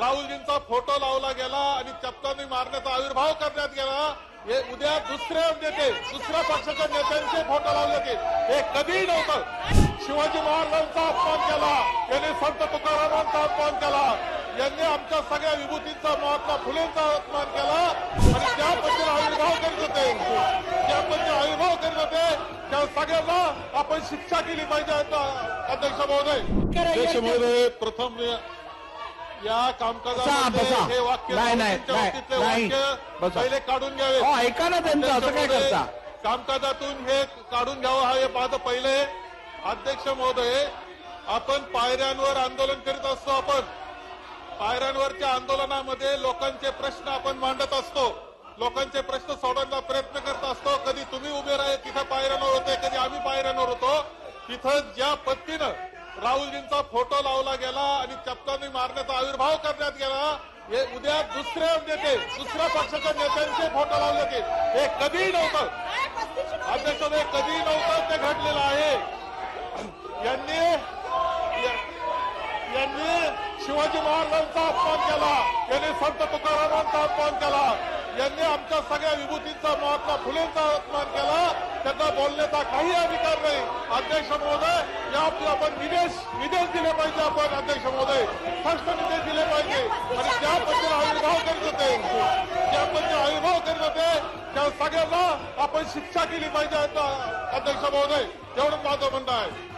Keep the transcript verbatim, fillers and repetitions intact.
राहुलजींचा photo लावला गेला आणि चपलाने मारण्याचा आविर्भाव करण्यात गेला। हे उद्या दुसऱ्या नेते दुसऱ्या पक्षाच्या नेत्यांचे फोटो लावले गेले, हे कधीही नव्हतं। शिवाजी महाराजांचा अपमान केला, यांनी संत तुकारामांचा अपमान केला, यांनी आमच्या सगळ्या विभूतींचा महात्मा फुलेंचा अपमान केला आणि ज्या पद्धतीने आविर्भाव करीत होते ज्या पद्धतीने आविर्भाव करीत होते त्या सगळ्यांना आपण शिक्षा केली पाहिजे। अध्यक्ष महोदय अध्यक्ष महोदय प्रथम या कामकाजामध्ये हे वाक्य नाही नाही वाक्य पहिले काढून घ्यावे। ऐका ना त्यांचं, असं काय करता? कामकाजातून हे काढून घ्यावं हा हे पाहतो। पहिले अध्यक्ष महोदय, आपण पायऱ्यांवर आंदोलन करीत असतो, आपण पायऱ्यांवरच्या आंदोलनामध्ये लोकांचे प्रश्न आपण मांडत असतो, लोकांचे प्रश्न सोडवण्याचा प्रयत्न करत असतो। कधी तुम्ही उभे राहिले तिथं पायऱ्यांवर होते, कधी आम्ही पायऱ्यांवर होतो। तिथं ज्या पद्धतीनं राहुलजींचा फोटो लावला गेला आणि चपलाने मारण्याचा आविर्भाव करण्यात गेला, हे उद्या दुसऱ्या नेते दुसऱ्या पक्षाच्या नेत्यांचे फोटो लावले गेले, हे कधीही नव्हतं। अध्यक्ष हे कधीही नव्हतं, ते घडलेलं आहे। यांनी यांनी शिवाजी महाराजांचा अपमान केला, यांनी संत तुकारामांचा अपमान केला, यांनी आमच्या सगळ्या विभूतींचा महात्मा फुलेंचा अपमान केला, त्यांना बोलण्याचा काही अधिकार नाही। अध्यक्ष महोदय, या आपण विदेश विदेश दिले पाहिजे, आपण अध्यक्ष महोदय स्पष्ट निर्देश दिले पाहिजे आणि ज्या पद्धतीने आविर्भाव करीत होते ज्या पद्धतीने आविर्भाव करीत होते त्या सगळ्यांना आपण शिक्षा केली पाहिजे। अध्यक्ष महोदय एवढंच माझं म्हणणं आहे।